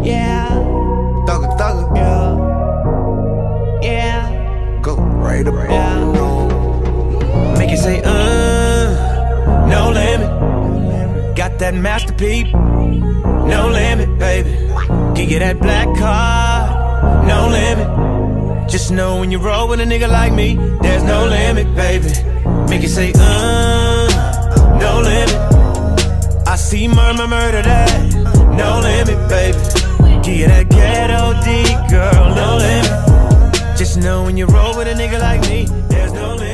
Yeah. Thugger, thugger. Yeah. Yeah. Go right up. Yeah. Make it say, no limit. Got that masterpiece, no limit, baby. Give you that black card, no limit. Just know when you roll with a nigga like me, there's no limit, baby. Make it say, no limit. I see murder that, no limit, baby. Give you that ghetto D, girl, no limit. Just know when you roll with a nigga like me, there's no limit.